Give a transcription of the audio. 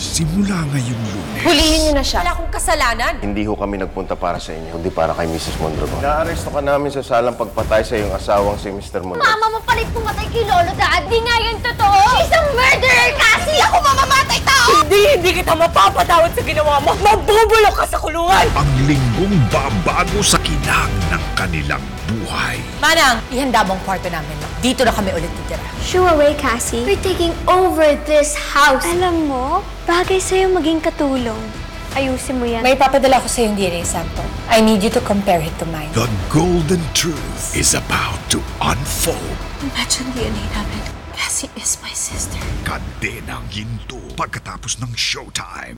simula ngayong Lunes. Hulihin niyo na siya. Wala akong kasalanan. Hindi ho kami nagpunta para sa inyo, kundi para kay Mrs. Mondragon. Naaresto ka namin sa salang pagpatay sa iyong asawang si Mr. Mondragon. Mama mo palit pumatay kay Lolo Dad. Di nga yun totoo. She's a murderer, Cassie! Ako mamamatay tao! Hindi kita mapapatawad sa ginawa mo. Mabubulok ka sa kulungan. Ang linggong babago sa kinang ng kanilang buhay. Manang, ihanda mo ang kwarto namin. Dito na kami ulit titira. Shoo away, Cassie. We're taking over this house. Alam mo, bagay sa'yo maging katulong. Ayusin mo yan. May papadala ko sa yung DNA sample. I need you to compare it to mine. The golden truth is about to unfold. Imagine DNA namin. Cassie is my sister. Kadenang Ginto pagkatapos ng showtime.